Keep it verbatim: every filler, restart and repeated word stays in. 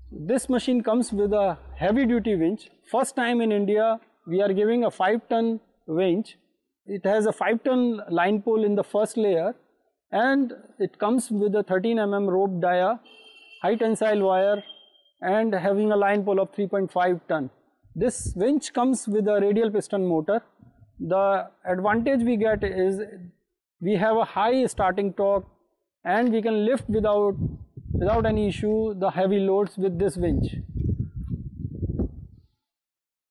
This machine comes with a heavy duty winch. First time in India we are giving a five ton winch. It has a five ton line pole in the first layer, and it comes with a thirteen millimeter rope dia, high tensile wire, and having a line pole of three point five ton. This winch comes with a radial piston motor. The advantage we get is we have a high starting torque and we can lift without without any issue the heavy loads with this winch.